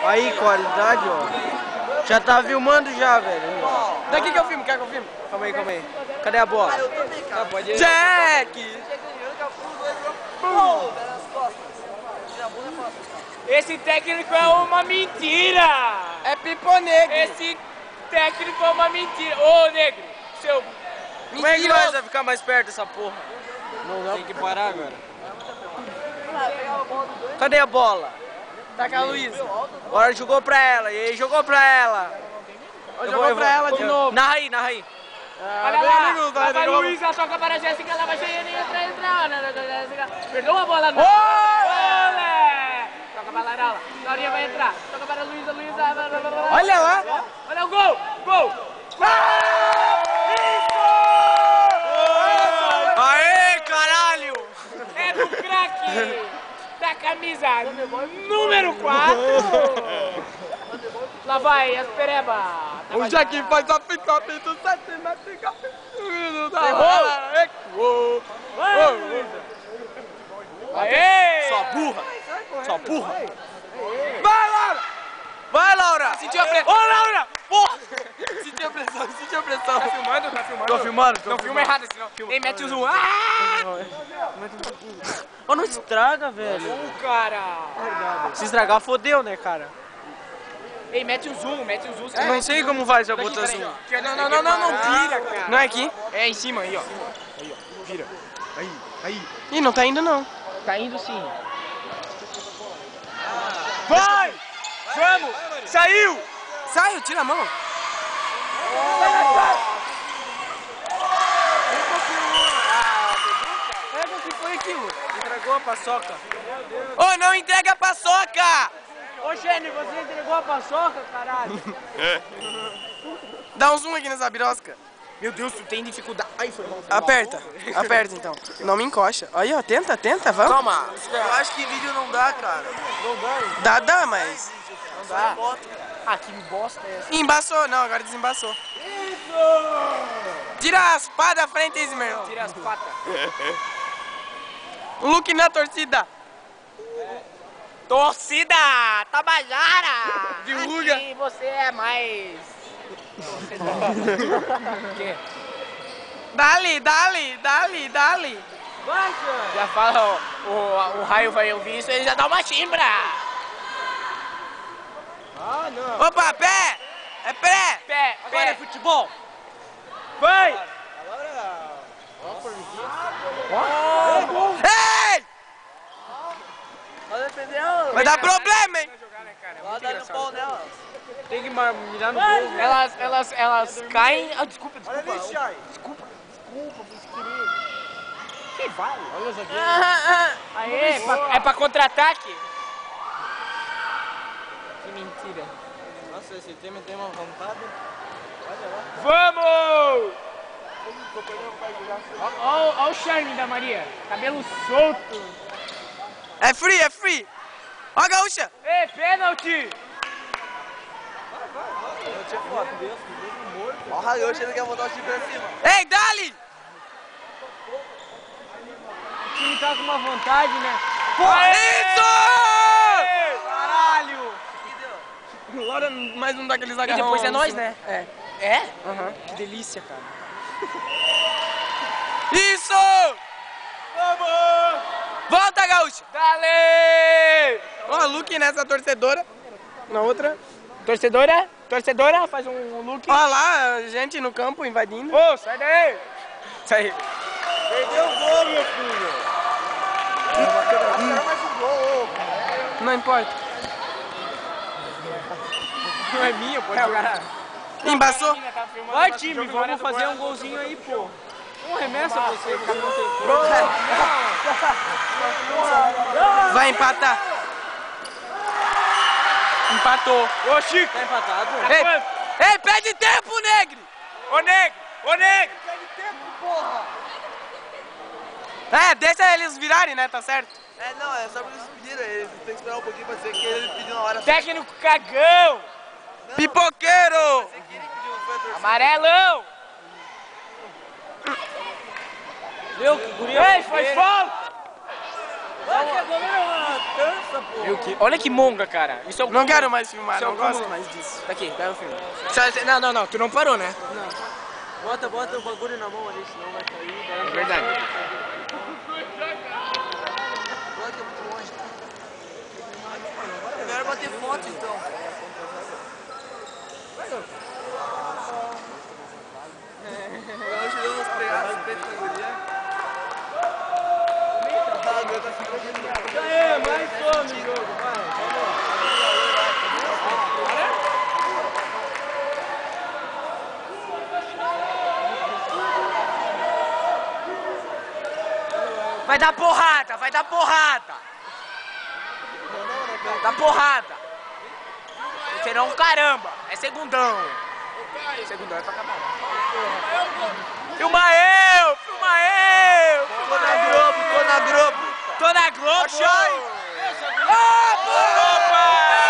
Aí, qualidade, ó. Já tá filmando já, velho. Daqui que eu filmo, quer que eu filme? Calma aí, calma aí. Cadê a bola? Ah, pode ir. Jack! Esse técnico é uma mentira! É Pipo Negro! Esse técnico é uma mentira! Ô, negro! Seu... Como é que nós vai ficar mais perto dessa porra? Não, tem que parar agora. Cadê a bola? Tá com a Luísa. Agora jogou pra ela, e aí jogou pra ela. Jogou pra ela de novo. Narra aí, narra aí. Olha lá! Lá vai Luísa, toca para a Jéssica, ela vai cheia nem entrar. Perdeu a bola, não! Olé! Toca para a Laura, Laurinha vai entrar. Toca para a Luísa, Luísa... Olha lá! Olha o gol! Gol! Aê, caralho! É do craque! Da camisa número 4! Lá vai, as pereba! O Jack faz a fita do 7 metros. Aê! Sua burra! Sua burra! Vai, Laura! Vai, Laura! Sentiu a pressão! Ô, Laura! Porra! Sentiu a pressão, sentiu a pressão! Tá filmando? Tá filmando? Tô filmando? Não filma errado, senão... Ei, mete o zoom! Ah! Ô, não estraga, velho. Cara! Se estragar, fodeu, né, cara? Ei, mete o zoom, mete o zoom. Eu não sei como faz a botação. Não, vira, cara. Não é aqui? É em cima aí, ó. Ih, não tá indo não. Tá indo sim. Vai! Vamos! Saiu! Saiu, tira a mão. Pega o que foi aquilo? Entregou a paçoca. Ô, não entrega a paçoca! Ô, Gênio, você entregou a paçoca, caralho? Dá um zoom aqui nessa birosca. Meu Deus, tu tem dificuldade. Ai, foi mal. Aperta, aperta então. Não me encosta. Aí, ó, tenta, vamos. Calma, eu acho que vídeo não dá, cara. Não dá? Dá, mas... Não dá. Ah, que bosta é essa? Embaçou, não, agora desembaçou. Tira as pás da frente, Ismael. Tira as patas. Luke na torcida. Torcida! Tabajara! Divulga. Aqui você é mais... Que? Dali. Vai, Já fala, o raio vai ouvir isso, ele já dá uma chimbra! Ah, não. Opa, pé! É pé! Pé, Agora é pé! futebol. Vai! Ei! Vai defender ela. Vai dar problema, hein? Vai dar no pau nela. Tem que mirar no gol. Elas caem... Ah, desculpa. Chai. Desculpa, sem querer. Que vai? Olha os aqui. Aê, é pra contra-ataque? Que mentira. Nossa, esse tema tem uma vontade. Olha lá. Vamos! Olha o charme da Maria. Cabelo solto. É free! Ó a gaúcha! Ei, pênalti! Eu tinha foto desse, morto. Ó, o Raioshi, ele quer botar o time pra cima. Ei, dali! O time tá com uma vontade, né? Isso! Caralho! Agora mais um daqueles E agarrões. depois é nós, né? É. É? Aham. Que delícia, cara. Isso! Vamos! Volta, gaúcha! Dale! Ó, Luke nessa torcedora. Na outra. Torcedora, faz um look. Ó lá, gente no campo invadindo. Ô, sai daí! Sai. Perdeu o gol, meu filho. Mais um gol. Não importa. Não é minha, pode jogar. Embaçou. Vai, time, vamos fazer um golzinho aí, pô. Um remessa você, que não tem Vai empatar. Empatou. Ô, Chico! Tá empatado? Ei, perde tempo, negro! Ô, negro! Perde tempo, porra. É, deixa eles virarem, né? Tá certo? É, não, é só porque eles pediram. Eles têm que esperar um pouquinho pra dizer que ele pediu na hora. Técnico cagão! Pipoqueiro! Sei que ele pediu, foi a torcida. Amarelão! Viu? Que guria. Ei, foi falta! Olha que monga, cara. Isso é o Não quero mais filmar, Isso é não o gosto cúmulo. mais disso. Tá aqui, pega o filme. Não, tu não parou, né? Bota o bagulho na mão ali, senão vai cair. É verdade. Bota que é muito longe. Melhor bater foto então. Eu ajudei umas pregadas pretas na guria. É, mais some o jogo, vai. Vai dar porrada, vai dar porrada. Dá porrada. Será um caramba. É segundão. Segundão é pra acabar. Filma eu, filma eu. Tô na Globo, tô na Globo. Tô na Globo. Achai. Opa!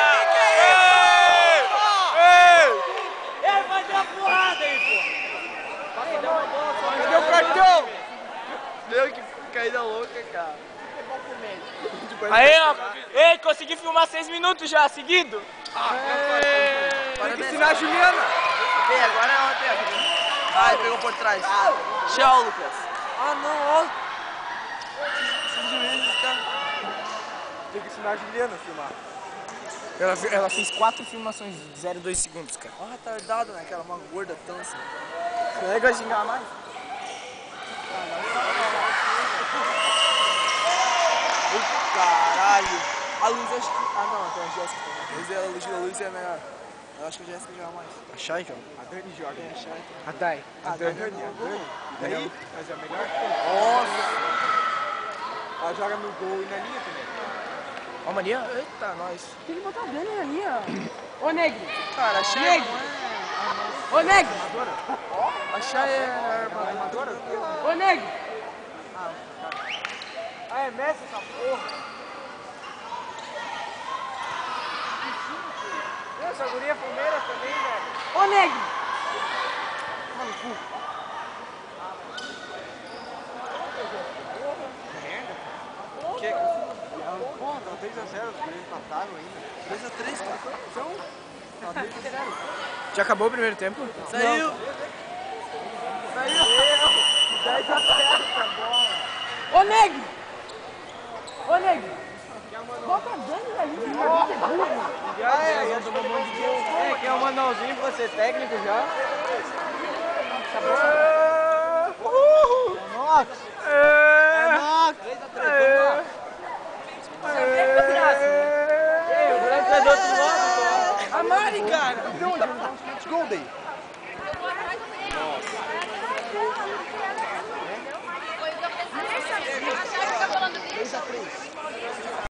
Ele vai dar porrada aí, pô. Cadê o cartão? Deu que caída louca, cara. Aí, ó. Ei, consegui filmar 6 minutos já, seguido. Tem que ensinar a Juliana. Vem, agora é uma terra. Ai, pegou por trás. Tchau, Lucas. Ah, não, ó. Esses juízes, cara. Tem que ensinar a Juliana a filmar. Ela fez 4 filmações de 0,2 segundos, cara. Ó, retardado, né? Aquela uma gorda tança. Você vai gosta de xingar mais? Caralho. A Luz acho que... Ah, não, então a Jéssica também. A Luz é melhor. Eu acho que a Jéssica joga mais. A Chay joga. A Dani joga. É, a Chay. A Dai. A Dani. Daí? Mas é a melhor. Nossa. Ela joga no gol e na linha também. Ó, Maria. Eita, nós. Tem que botar o Dani na linha. Ô, Negro. Cara, a Chay Negro. Ô, Negro. A Chay é armadora? Ô, Negro. Ah, é Messi essa porra. Essa guria é Palmeiras também, velho. Ô, Negro. Mano, cu. Que? Porra, tá 3x0, os guris empataram ainda. 3x3, cara. Então, tá 3x0. Já acabou o primeiro tempo? Saiu! Saiu! 10x0 essa bola. Ô, Negro. Ô, Negro. Bota a Dani na linha. Já tomou um monte de gol. É, quer um manualzinho pra ser técnico já? Uhul! É Nox! É Nox! 3x3, o branco é do outro lado. A Mari, cara. Então, onde? Gol daí.